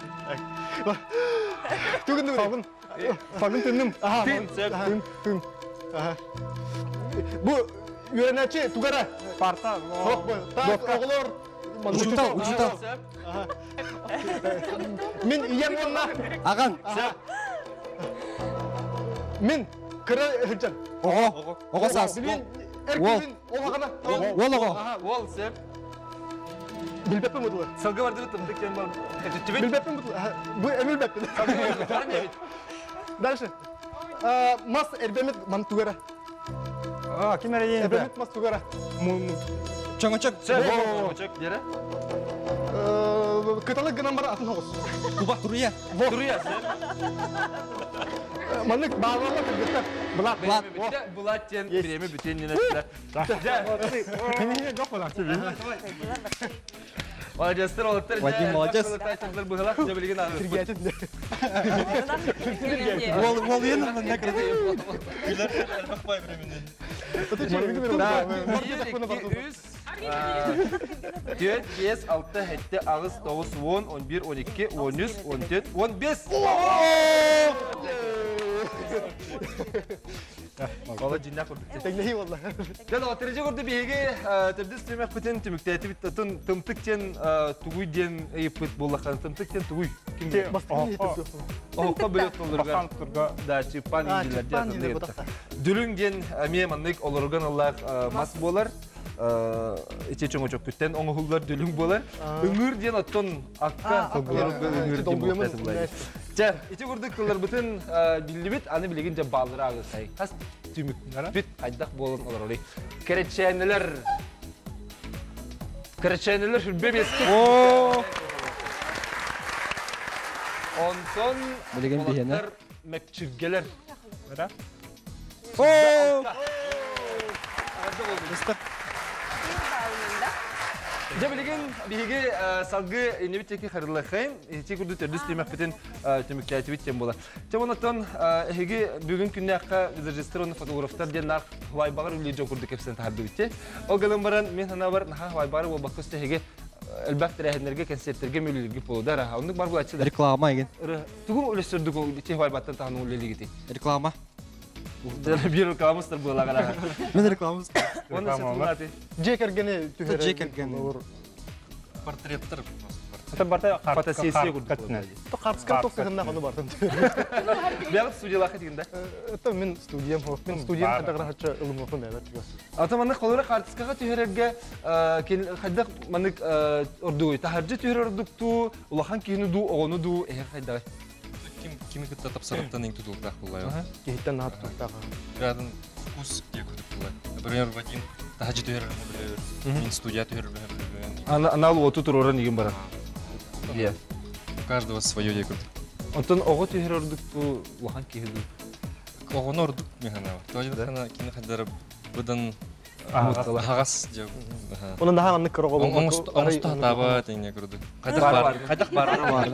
Tugun tugun. Fagın. Fagın tınım. Aha. Tin söp. Tın, tın. Aha. Bu yönetici Tugara. Parta. Yok bu. Ta oğullar. Uçuntal, uçuntal. Söp. Min iyem onunla. Аған. Söp. Min kıra hıcan. Оғо. Оғо сас. Bilin erkeğin olağına. Ол оғо. Aha, wall söp. Bilbepe mutlu. Salgı vardı bak. Tık yan bal. Tübet. Bilbepe mutlu. Ha, bu emir bepe. Var mı? Dальше. Ee, Mas erbemit man Tugara. Aa, kim nereye yedi? Erbemit mas Tugara. Чоңочок. Söp. Çök yere. Ee, Kıtalık gınan bana atın hoğuz. Куба туруя. Duruyor söp. Manlık bağlarla kırgıtlar. Bılat. Bulat. Bulat yan bireme bütün yine. Kim nereye yok olan? Молодецтер олаттар. Вадим, молодец. Тайтылдар бұғылақ, жабілген ағы. Киргиятин. Ол ол енді мына кірді. Күйлер әлбақпай біременен. Төт, бес, алты, хетті, ағыз, тоғыз, он, он бір, он екі, он үш, он төрт, он бес. Бала жинақ ұрдық. Тегнеhi валла. Дәл атырыжы ұрды бейге түрді стремек бүтін түміктәті біт тұтын тымтықтен тұғуй ден еппіт болаққан тымтықтен тұғуй. Оққа бөлет олырға. Да, чипан еңгілер дәтінде етті. Дүлің ден меманнық олырған Аллах мас болар. Иче чоңо чок күттен оңғылдар дүлің болар. Үңір ден аттон аққа үңір ден болар. Жа, иче көрдік кылдар бүтін білі бит, аны білеген жа балыр ағы сай. Қас түмік бүт қайдақ болын олар олай. Кәретшәнілер. Кәретшәнілер хүрбе бесті. Онсон олаттар мәпчіргелер. Жа білеген бейге салғы енебеттекі қарылықайын, ете күрді түрдіс демек бітін түмікті әйті біттен бола. Жа онаттан әйге бүгін күнне аққа визажистер оны фотографтар ден нақ хуай бағыр үлі жо күрді кепсен тағарды бітте. Ол ғылым баран мен хана бар наға хуай бағыр ол баққысты әйге әлбәқтір әйінерге, концерттерге мөлілерге болудар. Онық бар бұл айтшыдар. Реклама еген. Түгім өлестердік те хуай баттан тағының өлелі кетей. Реклама. Bir reklamımızdır bu lagana. Ben reklamımız. Onu satılmadı. Джекергене түһәрә. Джекерген. Портреттер. Это барта фотосессия курдук. То хартскар топкаһынна ханы бардым. Бәгыт студияларга дигәндә. Это мен студиям хо. Мен студиям хәдәгәр хәтчә илм оқын дәвәт тигәс. Ата моны калыры хартскага төһәргә хәдәк моны орду тахарҗы төһәрдүктү, улахан кийини ду, огону ду, э хәдәк. Ким ким китә тапсырыптан иң тутулдак булай. Киһиттән нат туктага. Рядом вкус где күрдек булай. Например, Вадим тахаҗы төһәргә белер. Мин студия төһәргә белер. Ана ана лоту турорын дигән бара. Дия. У каждого свое декор. Онтон ого төһәрдүктү, улахан кийини ду. Огону ордук механа. Тоҗы хана кини хәдәр будан хагас җав. Оны да ханны кырыгы булды. Оңсты таба теңне күрдек. Кайдак бар. Кайдак бар.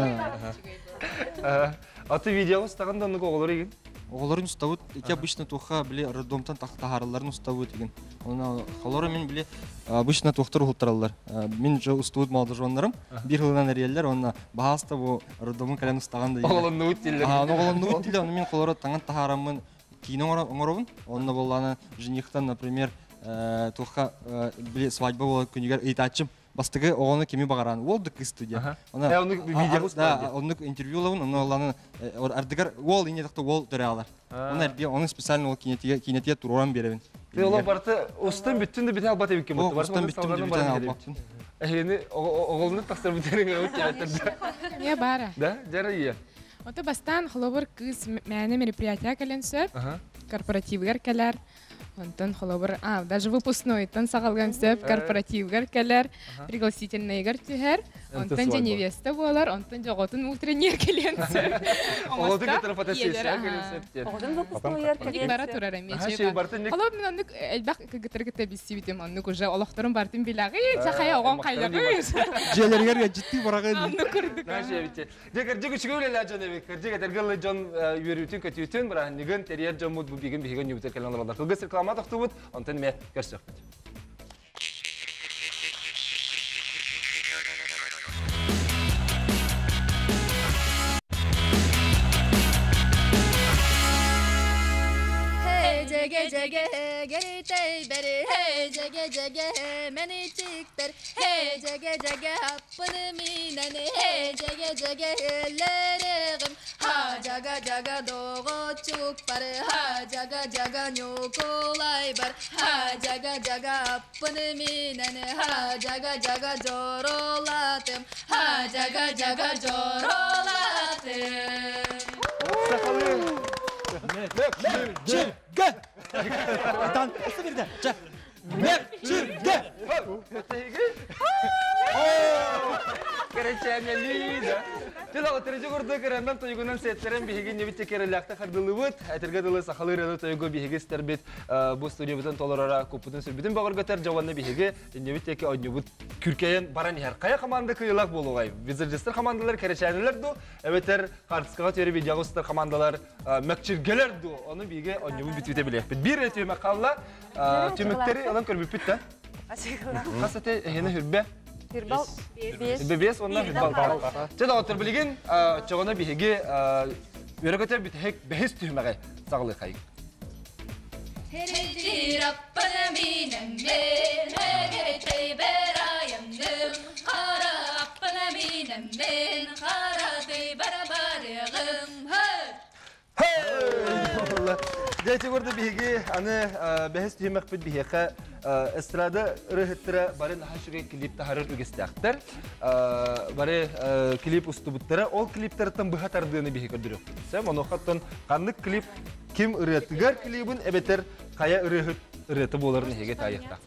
Аты видео стаганда аны оголор еген. Оголорун уставыт, эти обычно туха били роддомтан тахтахарларын уставыт еген. Оны холоры мен били обычно тухтар ултыралар. Мен же уставыт молодожоннарым, бир жылдан эрелер, оны баһаста бу роддомун кален устаганда. Оголонну үттилер. А, оголонну үттилер, аны мен холоры таңан тахарамын кийин оңоробун. Онда болганы женихтан, например, туха били свадьба болот күнүгөр ыйтачым. Бастыгы оғаны кеми бағараны. Ол дық студия. Оны видео ұстады? Да, оны интервьюлауын, оны оланы ардығар ол инедіқті ол түрі алар. Оны әрде, оны специально ол кинетия тұроран беревін. Ты ола барты, ұстын бүттінді бітен албат ebikке бұтты. Ұстын бүттінді бітен албаттын. Әйені оғылыны тақсыр бүтенің өтте әттірді. Не бара. Да, жара ие. Оты бастан холобыр кыз мәне мероприятия кәлен сөп, корпоративгар кәлер. Онтон холобыр, а, даже выпускной, тон сағалған сөп, корпоративгар кәлер, пригласительныйгар түхер, онтон же невеста болар, онтон жоғытын ультренер кәлен сөп. Оғылды кетірі фотосессия кәлен сөптер. Оғылдың выпускнойлар Ник бара турарам, мен жей бар. Холоб мен оннык әлбәқ кігітіргіті бісі бітем, оннык уже олақтырын бартын білағы, жақая оған қайдағы. Желергерге житті барағы. Онны күрдік. Жекер, жек үшігі өлелі жан әбек, жекер тергілі жан үйерітін көтійтін, бірақ неген терьер жан мұд бұл беген бейген үбітер кәлен алардар. Қылғыз реклама тоқты бұд, онтын ме көрсек бұд. Jege jege geri tey beri hey jege jege meni çikter hey jege jege happını minane hey jege jege leregim ha jaga jaga dogo çupar ha jaga jaga nyokolay bar ha jaga jaga happını minane ha jaga jaga jorolatem ha jaga jaga jorolatem Mepçirge! Atan, nasıl bir de? Mepçirge! Kerečeneli da. Tila oturıcı kurdu kere Яндан тойгунан сеттерен биһиги небит текерелякта кардылыбыт, әтергә дылы сахалыраны тойго биһиги стербит бу студиябытын толорара купутын сүрбитин багыргатар жаванна биһиги небит теке ойнубут күркәен баран яр. Кая команда кыйлак болугай. Визержистер командалар керешәнеләр ду, әбетер картскага төре видеогостер командалар мәкчиргеләр ду. Аны биһиги ойнубут битүтә беләк. Бир эте макалла төмөктәре алан көрбүп битте. Касате эне хүрбә. Фирбал бес. Бебес онна фирбал. Жада отыр билген, чогона биһиги өрөгөтөр бит хек бехис түмәгә сагылы кай. Herici Rabbana minem ben, herici berayemdim. Kara Rabbana minem ben, kara dey barabarığım. Дәйте burada биһиги аны бехис түмәк бит биһига эстрада рыһыттыра барын хашыга клип тахарыр үгестәктер. Бары клип устубуттара, ол клиптерден быхатардыны биһи көрдүрөк. Сәм аны хаттан канлык клип ким ырытыгар клибин эбетер кая ырыһыт ырыты боларын хеге таякта.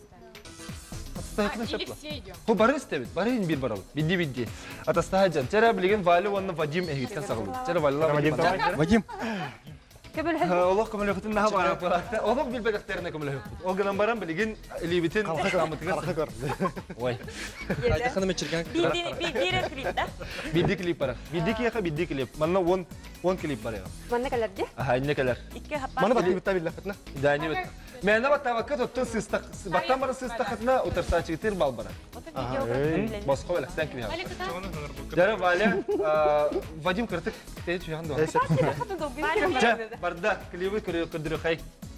Хо бары истебит, бары ин бир барал. Бидди бидди. Атастаһа жан. Чара билген Вали онны Вадим эхиттен сагылды. Чара Вали Вадим. Аллах көмөлөктүн нахы барак баракта. Аллах билбегектерине көмөлөктү. Ол гынан барам билген либитин камытыга. Ой. Кайда ханым чирген. Бири клип да? Бидди клип бар. Бидди кияха бидди клип. Манна он он клип бар. Манна калерде? Аха, инне келер. Икки хапа. Мана бат битта билләфетне. Да, не бит. Мен ана тавакка тоттун систак. Баттан бара систакатна утырса чигитер бал бара. Басқа белек сен ким. Дара Валя, Вадим кыртык тез жагында. Барда клипы көрдүрө кай.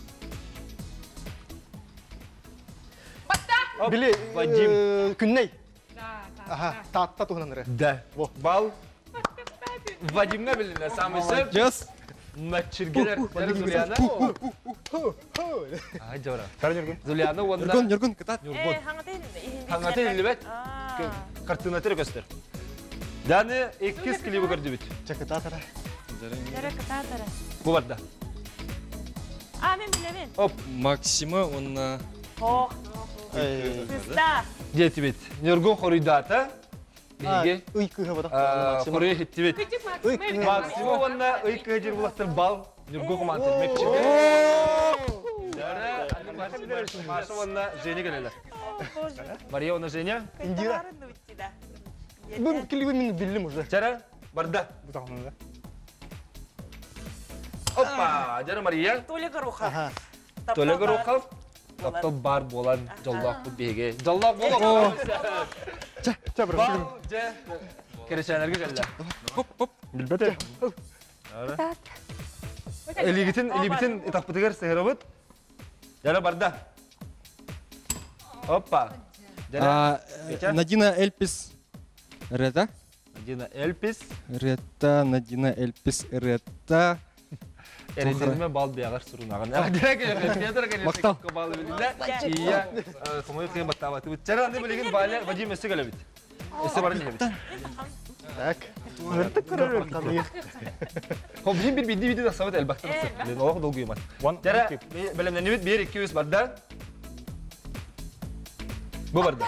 Батта. Биле Вадим күнней. Аха, татта туһнаныры. Да. Бал. Вадимга билине самысы. Yes. Мәчиргелер. Зулияна. Ай жора. Карнергун. Зулияна онда. Нургун, Нургун кытат. Э, хаңатын. Хаңатын либет. Картинатыр көстөр. Даны эккиз клипы көрдү бит. Чакытатара. Жара кататара. Бу барда. А, мен билемин. Оп, Максима онна. Ох. Сыста. жети бит. Нургун хоридата. Биге. Уйкыга бата. Хорой хитти бит. Максима онна уйкыга жер булактыр бал. Нургун комантыр мекчиге. Дара, Маша онна Женя келелер. Мария онна Женя. Индира. Бу клипы мен биллим уже. Чара, барда. Бу тагында. Опа, жара Мария. Толега руха. Толега руха. Таптал бар болан жолдақ бұл беге. Жолдақ болан. Ча, ча бир. Же, керешенерге келді. Хоп, хоп. Билбете. Элигитин, элибитин этаппытыгар сыгырабыт. Жара барда. Опа. Надина Эльпис. Рета. Надина Эльпис. Рета, Надина Эльпис, Рета. Эрендерме бал биягар сурунаган. Мактал. Бал билиле. Ия. Комой кыйын баттабаты бит. Жара аны билген Валя Вадим эсе келе бит. Эсе барын дебит. Так. Ыртык көрөр каны. Хоп, бир бир видео видео сабат элбактан. Лен ох долгуймат. Жара белемне небит бир эки жүз барда. Бу барда.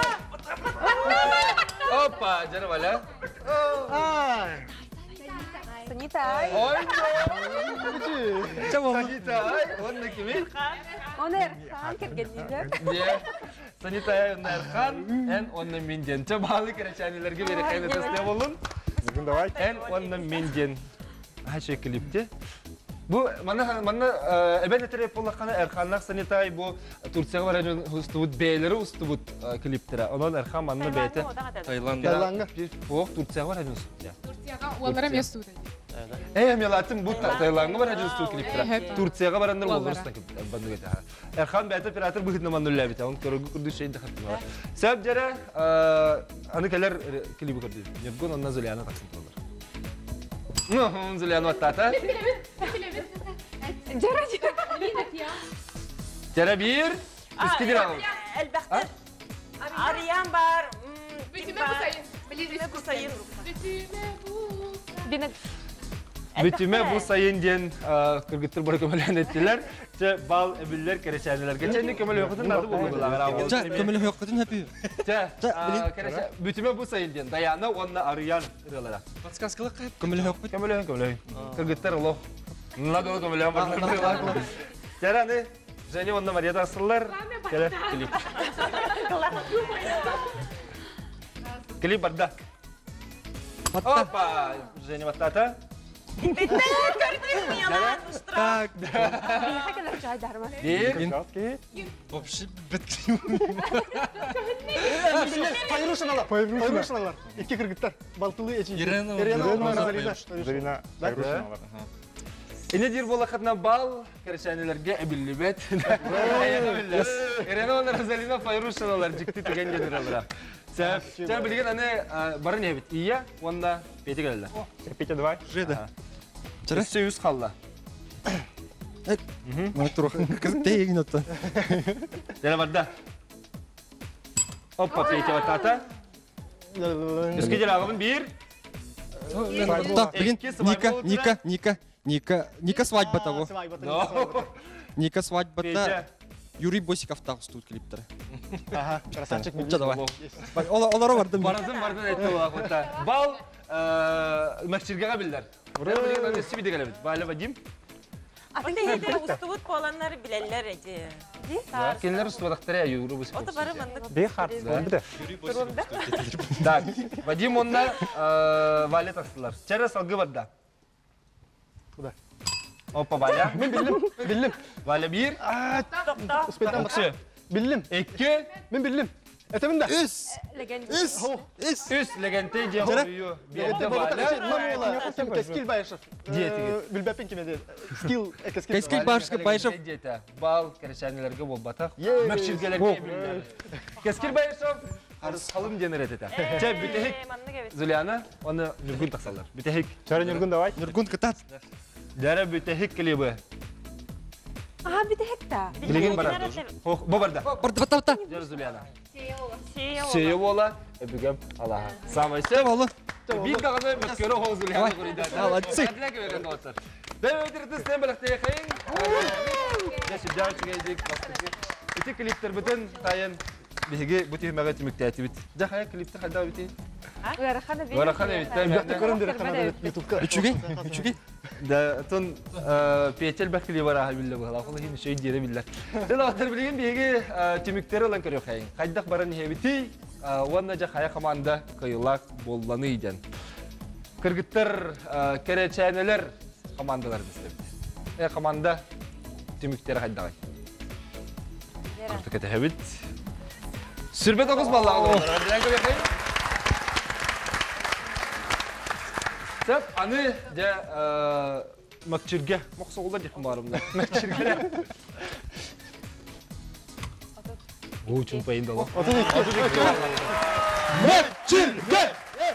Опа, жара Валя. Ай. Санитай. Ой. Чаба. Санитай. Онны кими? Онер хан кергендилер. Де. Санитай Нерхан, эн онны минден. Чабалы керечанилерге бере кайда тесте болун. Бүгүн давай. Эн онны минден. Хаше клипте. Бу мана мана эбен тереп болакана Эрханнак Санитай бу Турцияга баран устубут бейлери устубут клиптера. Онон Эрхан манны бете. Таиланд. Яланга. Ок Турцияга баран устубут. Турцияга олара место. Э, мелатым бу Таиландга баран устубут клиптера. Турцияга барандар болгорстан бандыгы. Эрхан бете оператор быгытны маннулла бите. Он көргү күрдү шейди хаттыма. Себеп жара аны келер клипи көрдү. Небгон онна Зулияна катсынтылар. Ну, Зулияна ваттата. Жара Жара бир. Үскү бир алып. Элбактар. Ариян бар. Бүтүмө бусайын. Билиме кусайын. Бүтүмө бу. Бина Бүтүме бу сайын ден кыргыттыр бар көмөлөн эттилер. Же бал эбиллер керечәнелер. Geçenlik көмөлө окутун нады булгулар. Жа, көмөлө хоккутун хапы. Же, керечә бүтүме бу сайын ден даяны онна арыян ыралара. Подсказкалык кайып. Көмөлө хоккут. Көмөлө көмөлө. Кыргыттыр лох. Нагы көмөлө бар. Жараны Женя онна Мария тасылар. Келе клип. Клип барда. Опа, Женя батата. Так. Бейха кадar чай дарма. Бир. Вообще бит. Пайрушыналар. Пайрушыналар. Икки кыргыттар. Балтылы эчи. Ирена, Ирена, Зарина. Зарина Пайрушиналар. Эне дир болақатна бал керешәнеләргә әбиллебет. Ирена онлар Зарина Пайрушыналар жикти теген генераллар. Сәп, сәп билген аны барын ебит. Ия, онда бети келди. Репите давай. Жеда. Чара сөйүз қалла. Мына турох. Кыз тегин отто. Дәле барда. Опа, пейте батата. Үске жер агыбын бир. Так, блин, Ника, Ника, Ника, Ника, Ника свадьба того. Ника свадьбата. Юрий Босиков тагы студ клиптер. Ага, красавчик. Давай. Олар бардым. Баразым бардын айтты вакытта. Бал мәкчиргәгә билләр. Дәле билген аны сибиде келебит. Бала Вадим. Аты хеде устубут боланнар билелер эти. Келләр устудактар Юрий Босиков. Ота бары мындык. Бей хард. Бде. Так, Вадим онна Валя тастылар. Чара салгы барда. Куда? Опа, Валя. Мен биллим, биллим. Валя бир. Токта. Успейтан Оксы. Биллим. Эки. Мен биллим. Этемин да. Үс. Легенд. Үс. Үс. Үс легенте же хою. Берде Валя. Кескил Байшев. Билбепин кеме де. Скил, кескил. Кескил Байшев, Байшев. Бал керешәнеләргә бул батак. Мәкчиргәләргә билләр. Кескил Байшев. Халым генерат итә. Чә битек. Зулиана, аны Нургун таксалар. Битек. Чара Нургун давай. Нургун кытат. Дәрә битек клибы. А, бите хекта. Билеген барады. Хох, бу барда. Барда, барда, барда. Дәр Зулиана. Сея. Сея бола, эбигем Аллаһ. Самайсы. Болу. Бик дагы мәскәре хол Зулиана күридә. Молодцы. Әдләгә бергән отыр. Дәвәдер тестен беләктә яхин. Яши дәрчегә дик бастык. Ити клиптер битен тайын биге бу тимәгә тимектәти бит. Җахая клиптер хәлдә бит. Уярахана бит. Уярахана бит. Бәхте көрәм дирек канада ютубка. Үчүгей, үчүгей. Да, тон петел бәхли бара билля бала. Хул хин шөй дире билля. Дәлә атыр билген биге тимектер алан көрә хәйин. Кайдак баран һәбити, ванна җахая команда кыйлак болланы идән. Кыргыттар керәчәнеләр командалар дистеп. Э команда тимектер хәйдагай. Кыртык һәбит. Сүрбәт огыз баллагы. Белән көрә. Сәп, аны да мәкчиргә, мақсуғылда декім барымда. Мәкчиргә. О, чүмпайын дала. Мәкчиргә!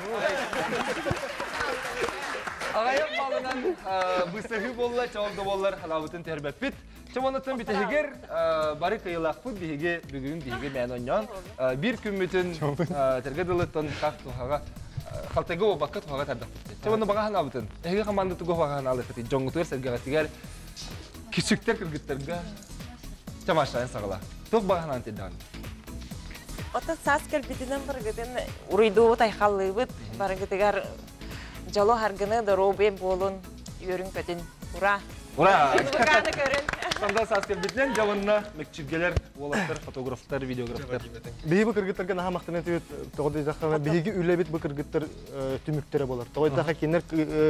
Ағайым малынан бұсығы болла, чауалды боллар, халабытын тәрбәп бит. Чаманатын бітігер, бары қиылақ бұд бігеге, бүгін бігеге мән оньян. Bir күн мүтін тәргеділіттен қақ тұхаға Халтайга о бакка туга тардап. Чабаны багахан абытын. Эге команда туга багахан алы хати. Жоңгутер сергага тигер. Кичиктер кыргыттерга чамашайын сагала. Туг багахан антедан. Ота саскер битинен биргеден урыйду тайхаллыбыт барыгытыгар жало харгыны да робе болун йөрүн көтүн. Ура. Ура! Баканы көрүн. Санда саскер битнен жавынна мекчиргелер, волоктар, фотографтар, видеографтар. Биги бу кыргыттарга наха мактанат бит тогды жакка биги үлебит бу кыргыттар түмүктөрө болор. Тогды жакка кинер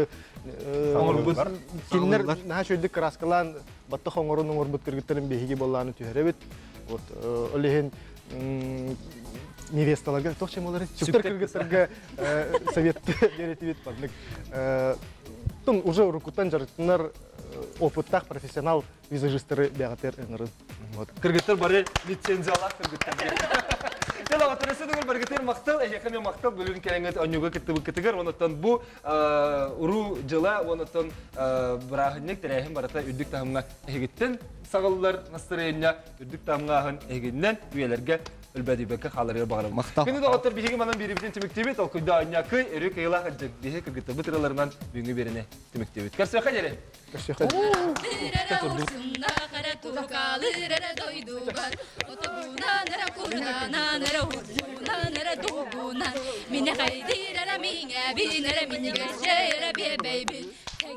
кинер наха шөйдүк краскалан батта хоңорун оңорбут кыргыттарын биги болланы түһөрөбүт. Вот олехин невесталарга тохчем олар сүптер кыргыттарга совет беретибит бадлык. Тун уже урукуттан жарыттынар опыттах профессионал визажисттары бягатер энерин. Вот. Кыргыттар бары лицензиялар кыргыттар. Тела ватрасы дигән бергәтер мактал, яхәме мактал бүген кәләнгәт онюга китте бу китегер, онотан бу уру жыла, онотан брахынник тәрәһим барата үддик тәһәмгә эгиттен сагаллар настроение үддик тәһәмгә һән эгиннән үеләргә үлбәдибекке халарыр багырым. Мактал. Күнү да отыр биһиги манан бирибитин тимиктебит, ол күйдө аньякы өрү кыйла хаджык биһи кыргыты бытыраларынан бүгүнгө берине тимиктебит. Карсы хажере.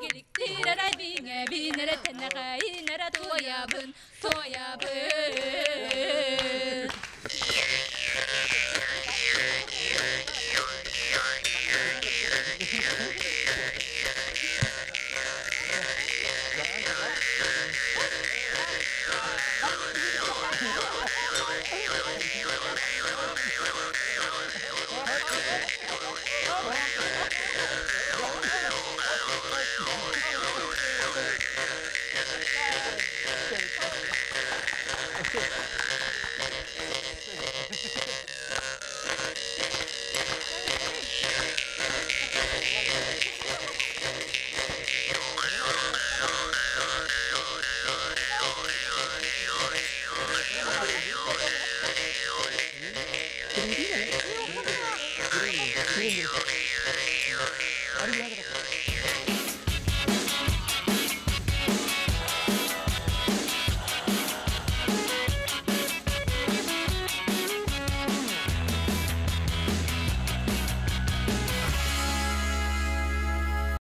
Tegelik tira binge binere tenegay nere toyabın toyabın